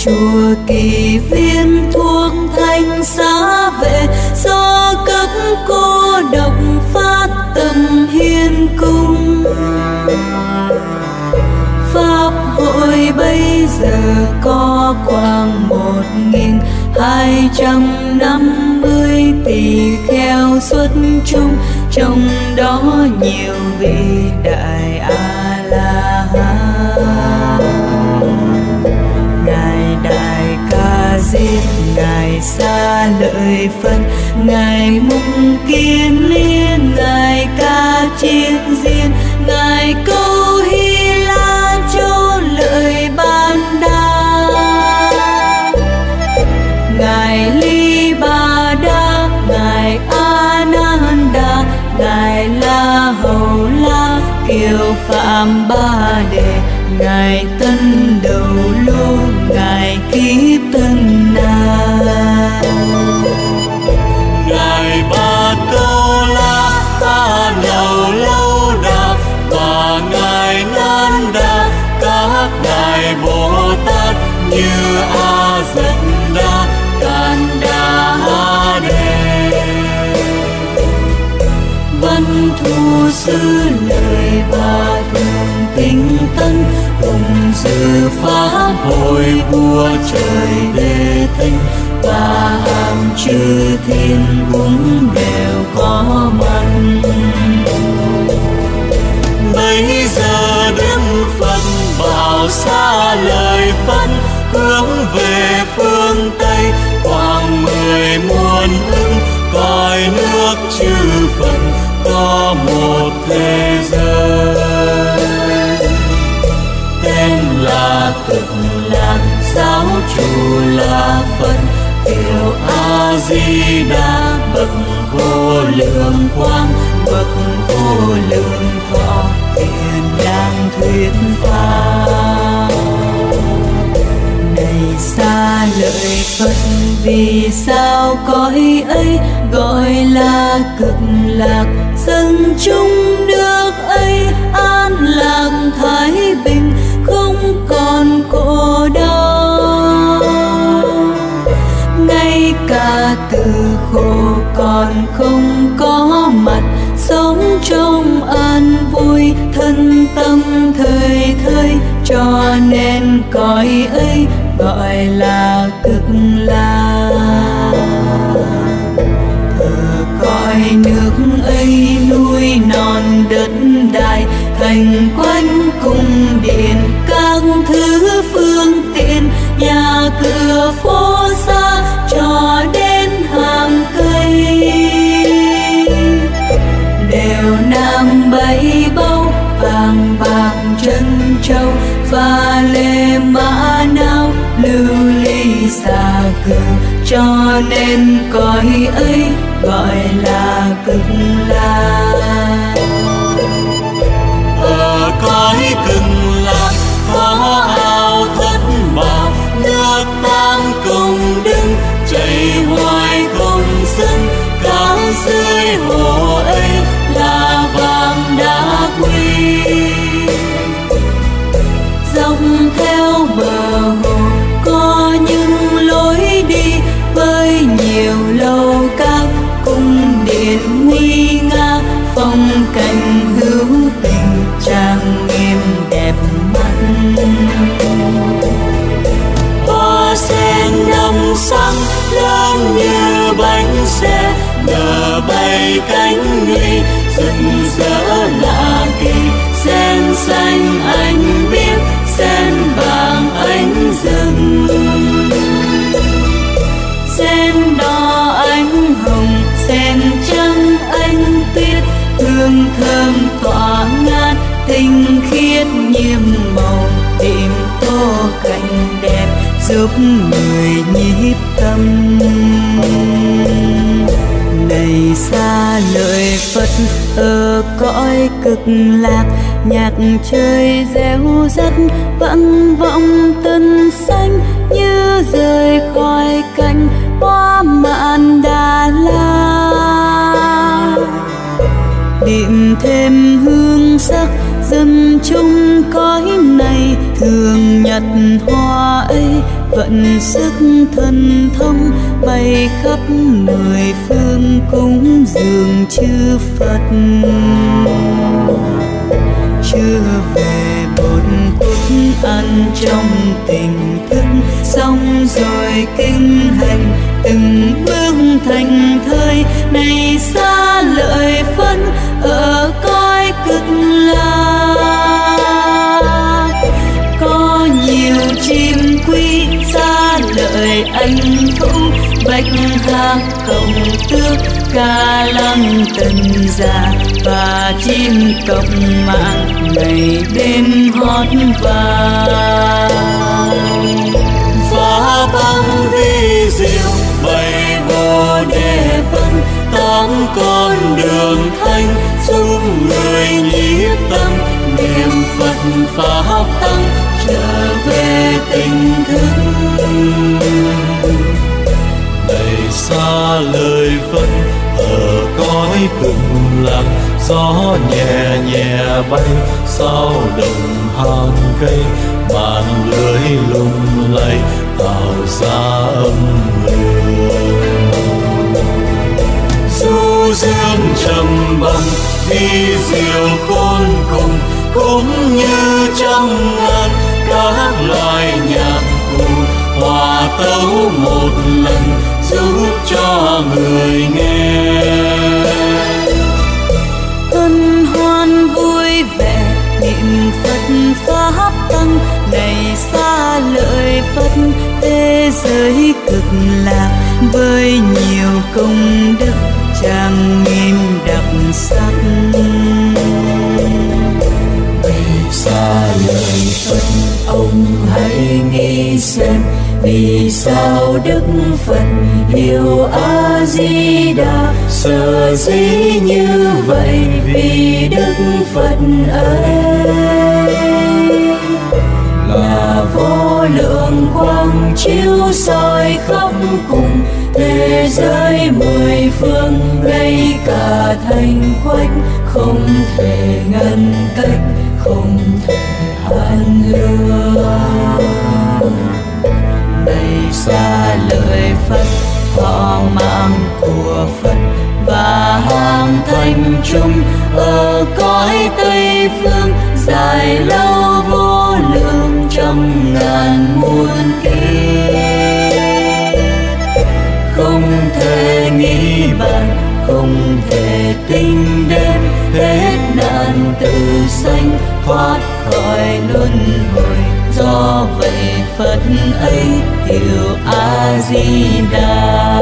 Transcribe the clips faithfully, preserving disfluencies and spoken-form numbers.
chùa Kỳ Viên thuốc thanh xá vệ, do các cô độc phát tâm hiến cung. Pháp hội bây giờ có khoảng một nghìn hai trăm năm mươi tỷ kheo xuất chúng, trong đó nhiều vị đại A La Hán. Ngài Đại Ca Diếp, ngài Sa Lợi Phật, ngài Mục Kiền Liên, ngài Ca Chiên Diên, ngài Câu Hy La Châu Lợi Ban Đa, ngài Ly Ba Đa, ngài A Nan Đa, ngài La Hầu La Kiều Phạm Ba Đề, ngài Tân Đầu Lô, ngài Kiếp Tân Na, ngài Ba Câu La, Ta Đầu Lâu Đà và ngài Nan Đa, các ngài Bồ Tát như A Dật Đa, Can Đa Ha Đề. Văn Thù Sư Lợi và Thường Tinh Tân cùng dự pháp Hội vua trời Đế Thích và hàng chư thiên cũng đều có mặt. Bây giờ Đức Phật bảo xa lời phân, hướng về phương Tây khoảng mười muôn ức cõi nước chư Phật có một thế giới. Tên là Cực Lạc, giáo chủ là Phật, hiệu A Di Đà, bậc vô lượng quang, bậc vô lượng thọ, hiện đang thuyết pháp. Này Sa Lợi Phật, vì sao cõi ấy gọi là Cực Lạc? Dân chúng nước ấy an lạc thái bình, không còn khổ đau. Ngay cả từ khổ còn không có mặt, sống trong an vui, thân tâm thời thời, cho nên cõi ấy gọi là Cực Lạc. Thờ cõi nước ấy núi non đất đai, thành quanh cung điện, các thứ phương tiện, nhà cửa phố xa cho đến hàng cây, đều nam bảy báu, vàng bạc trân châu, và lê mã não, lưu ly xà cừ, cho nên cõi ấy gọi là Cực Lạc. Ở cõi Cực Lạc có ao thất bảo, nước tam công đức chảy hoài không dứt, các dưới hồ ấy là vàng đá quý. Dọc theo bờ hồ có những lối đi, với nhiều lầu các cung điện nguy nga, phong cảnh hữu tình trang nghiêm đẹp mắt. Hoa sen năm sáng lớn như bánh xe, nở bay cánh nguy rực rỡ lạ kỳ. Sen xanh anh biết, sen vàng anh rừng, sen đỏ anh hồng, sen trắng anh tuyết, hương thơm tỏa ngát, tinh khiết nhiệm màu, điểm tô cảnh đẹp giúp người nhiếp tâm. Này Sa Lợi Phật, ở cõi Cực Lạc, nhạc chơi réo rắt vang vọng tân xanh, như rời khỏi cánh hoa mạn Đà La. Điểm thêm hương sắc dân chung cõi này, thường nhật hoa ấy vận sức thần thông bay khắp mười phương cúng dường chư Phật. Chưa về một phút ăn trong tình thức, xong rồi kinh hành từng bước thành thơi. Này xa lợi phân ở cõi cực lạc, có nhiều chim quý xa lợi anh vũ, bạch hạc cộng tước ca lăng tần già, và chim cộng mạng ngày đêm hót vang. Phá băng vi diệu bày vô đề phân, tám con đường thanh giúp người nhiếp tâm, niệm Phật pháp tăng trở về tình thức. Này xa lời phân ở cõi cực lạc, gió nhẹ nhẹ bay sao đồng hàng cây, màn lưới lung lay tạo ra âm hưởng. Du dương trầm bồng vi diệu khôn cùng, cũng như trăm ngàn các loài nhạc cụ hòa tấu một lần giúp cho người nghe. Hân hoan vui vẻ niệm Phật pháp tăng, này xa lợi Phật thế giới cực lạc, với nhiều công đức trang nghiêm đặc sắc. Vì xa lời Phật ông hãy nghĩ xem, vì sao Đức Phật yêu A Di Đà, sở dĩ như vậy vì Đức Phật ấy là vô lượng quang chiếu soi khắp cùng thế giới mười phương, ngay cả thành quách không thể ngăn cách, không thể hạn lượng. Này xa lời Phật thọ mạng của Phật và hàng thanh chúng ở cõi Tây phương, dài lâu vô lượng trăm ngàn muôn kiếp, không thể nghĩ bàn, không thể tính đếm, hết nạn tử sanh thoát khỏi luân hồi. Do vậy Phật ấy hiệu A Di Đà.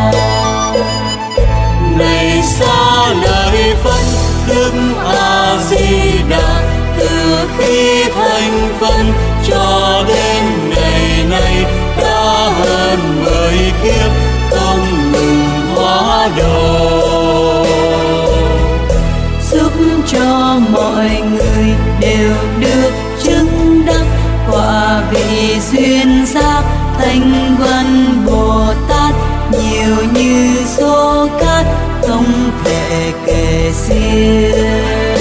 Này xa lời Phật Đức A Di Đà, từ khi thành phân cho đến ngày nay đã hơn mười kiếp không ngừng hóa độ, giúp cho mọi người đều được chứng đắc quả vị duyên giác thanh văn Bồ Tát, nhiều như số cát không thể kể xiết.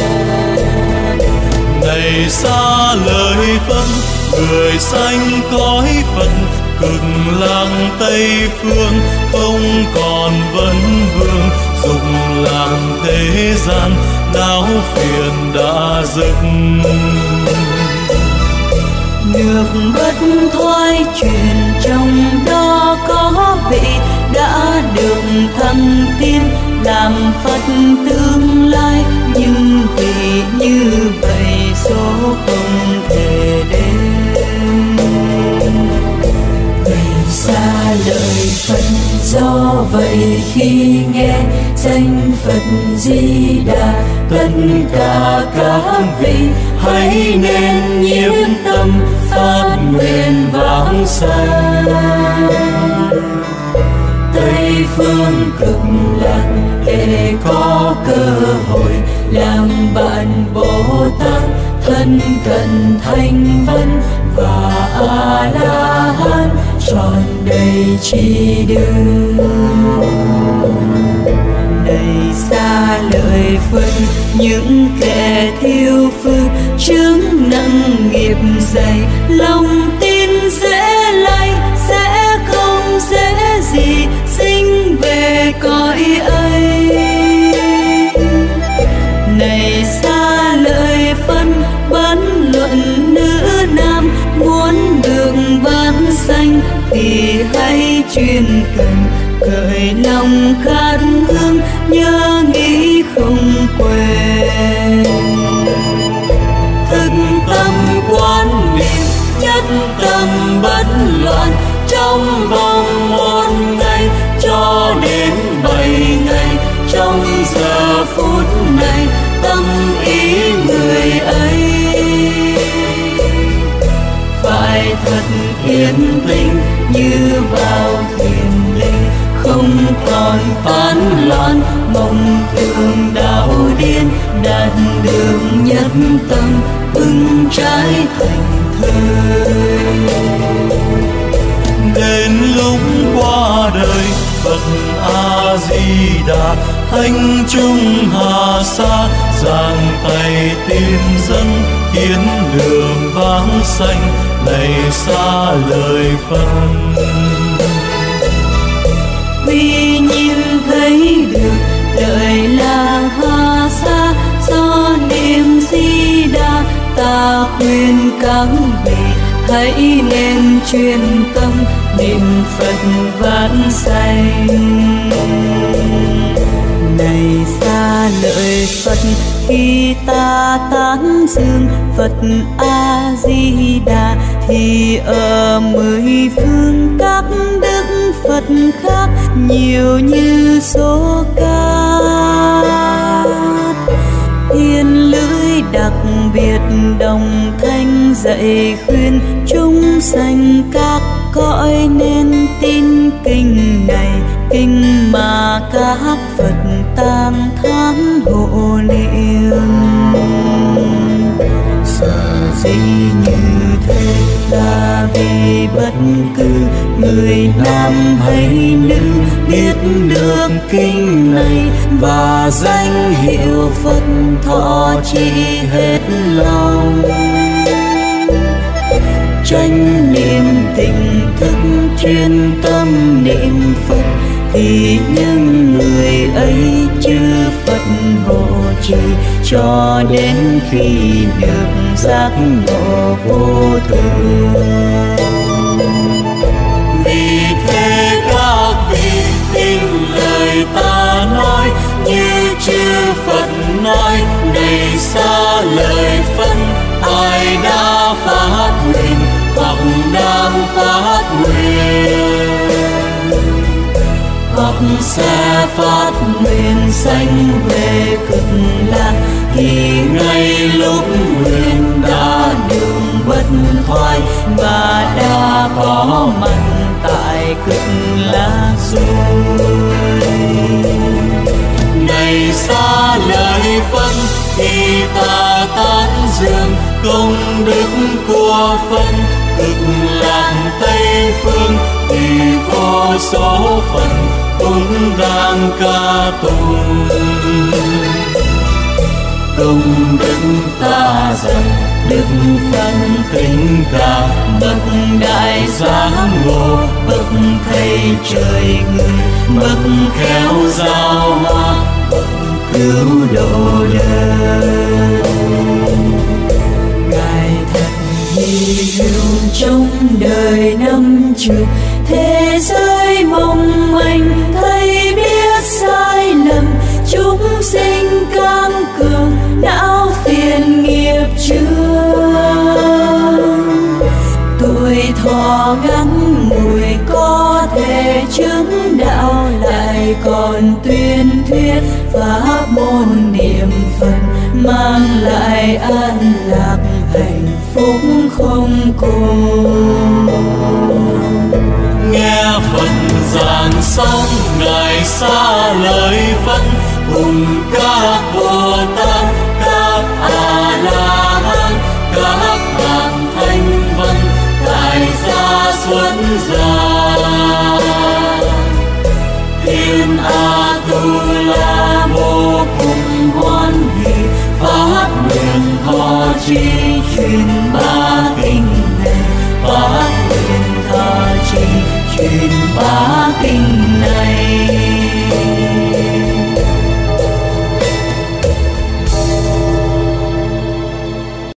Này xa lời Phật người sanh cõi Phật, cực lạc Tây phương không còn vấn vương, dục lạc thế gian não phiền đã dứt. Nước bất thoái chuyển trong đó có vị đã được thăng tiên làm Phật tương lai, nhưng vì như vậy số không thể đến. Vì xa lời Phật do vậy khi nghe danh Phật Di Đà, tất cả các vị hãy nên nhiếp tâm phát nguyện vãng sanh. Tây phương cực lạc để có cơ hội làm bạn Bồ Tát, thân cận thanh văn và A La Hán tròn đầy trí đức. Đầy xa lời Phật những kẻ thiêu phương, chứng nặng nghiệp dày lòng tin sẽ lay, thì hãy chuyên cần, cởi lòng khát hương nhớ nghĩ không quên. Thực tâm quán niệm nhất tâm bất loạn, trong vòng một ngày cho đến bảy ngày. Trong giờ phút này tâm ý người ấy phải thật yên tĩnh như vào thiền định, không còn tán loạn mộng tưởng đạo điên. Đạt đường nhất tâm vững trái thành thơi. Đến lúc qua đời Phật A Di Đà, thanh trung hà sa giang tay tìm dân, hiến đường vắng xanh này xa lời Phật. Vì nhìn thấy được đời là hà sa do niệm Di Đà, ta khuyên các vị hãy nên chuyên tâm niệm Phật vãng sanh. Này xa lợi Phật khi ta tán dương Phật A Di Đà, thì ở mười phương các đức Phật khác nhiều như số cát. Thiên lưỡi đặc biệt đồng thanh dạy khuyên chúng sanh các cõi nên tin kinh này, kinh mà các Phật tam thán hộ niệm. Sở dĩ như thế là vì bất cứ người nam hay nữ biết được kinh này và danh hiệu Phật thọ trì hết lòng. Chánh niệm tỉnh thức chuyên tâm niệm Phật, thì những người ấy chư Phật hộ trì cho đến khi được giác ngộ vô thường. Vì thế các vị tin lời ta nói, như chư Phật nói này xa lời phân. Ai đã phát nguyện hoặc đang phát nguyện, hoặc sẽ phát nguyện sanh về Cực Lạc, thì ngay lúc nguyện đã đường bất thoái và đã có mặt tại Cực Lạc rồi. Này xa lời phân thì ta tán dương công đức của phân. Cực Lạc Tây Phương thì vô số phần cũng đang ca tụng. Công đức ta dâng đức phân kính ca, bậc đại giác ngộ, bậc thầy trời người, bậc khéo giao hoa, bậc cứu độ đời. Ngài thật hy hữu trong đời năm trường, thế giới mong manh thấy biết sai lầm. Chúng sinh cam cường não phiền nghiệp chướng, tuổi thọ ngắn ngủi có thể chứng đạo, lại còn tuyên thuyết pháp môn niệm Phật mang lại an lạc hạnh phúc không cùng. Nghe Phật giảng xong ngài xa lời phân, cùng các Bồ Tát, các A La Hán, các bậc thanh văn tại gia xuất gia. Thiên A Tu La vô cùng hoan hỷ phát nguyện thọ trì